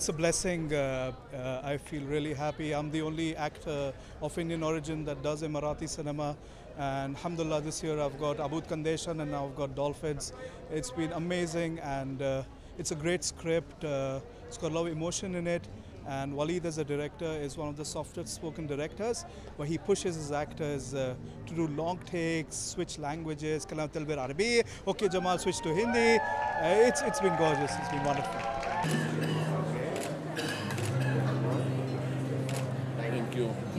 It's a blessing. I feel really happy. I'm the only actor of Indian origin that does Emirati cinema. And alhamdulillah, this year I've got Abud Kandeshan and now I've got Dolphins. It's been amazing, and it's a great script. It's got a lot of emotion in it. And Waleed, as a director, is one of the softest spoken directors, where he pushes his actors to do long takes, switch languages. Kalam talbir Arabi. Okay, Jamal, switch to Hindi. It's been gorgeous. It's been wonderful. Thank you.